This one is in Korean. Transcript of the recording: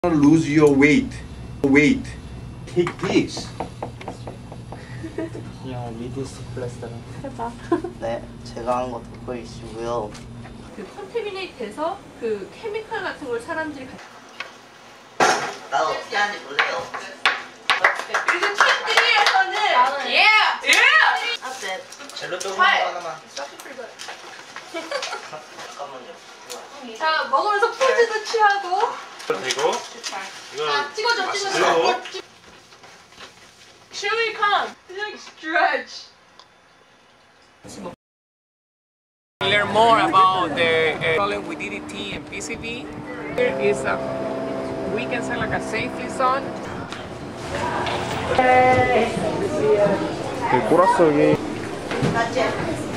lose your weight. Take this. 야, 리디스 플래스터랑 해봐. 네, 제가 하는 거 듣고 계시고요. 그 컨테미네이트 돼서 그 케미컬 같은 걸 사람들이 나도 어떻게 하는지 몰라요. 그리고 팀3에서는 예! 네, 젤로 조금 팔. 하나만. 잠깐만요. 자, 먹으면서 포즈도 취하고. 되고 자, 찍어줘. 그리고 Chewy come. Like stretch. Learn more about the problem with DDT and PCV. There is a, we can say like a safety zone. 꼬라스 여기 맞지?